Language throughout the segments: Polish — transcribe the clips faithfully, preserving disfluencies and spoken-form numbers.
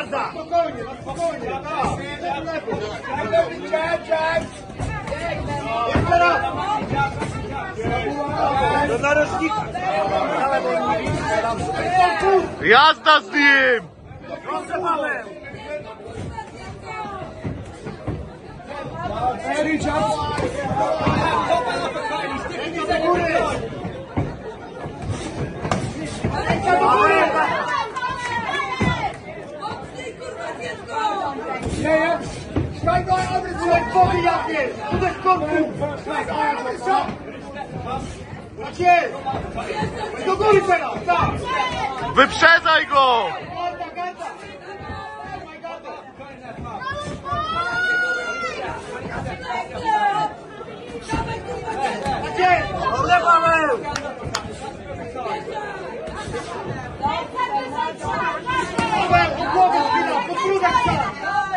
Jazda! Spokojnie, spokojnie! Jeszcze raz! Do narożnika! Jazda z nim! Proszę Paweł! Richard! Do góry! Ręka do góry! Nie, nie! Szkaj go, Andrzej, powi jak jest! Uderz korpus! Tak jest! Do góry teraz, tak! Wyprzedzaj go! Garda, garda! Tak jest! Dobrze, Paweł! Paweł, po głowie spinał, po grudach stał!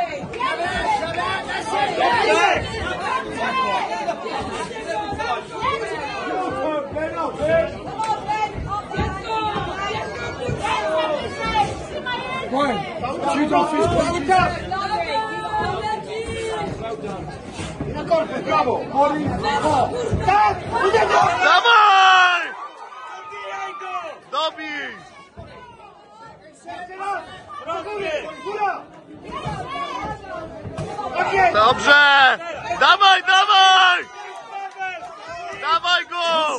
I na korpus, brawo! Tak! Uderzaj! Dawaj! Dobij! Jeszcze raz! Do góry! Góra! Tak jest! Dobrze! Dawaj, dawaj! Dawaj go!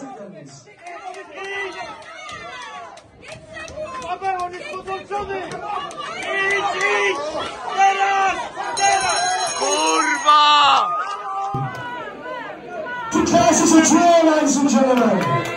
Paweł, on jest podłączony! Idź, idź! Teraz! Teraz! Kurwa! To classes a drill, ladies and gentlemen.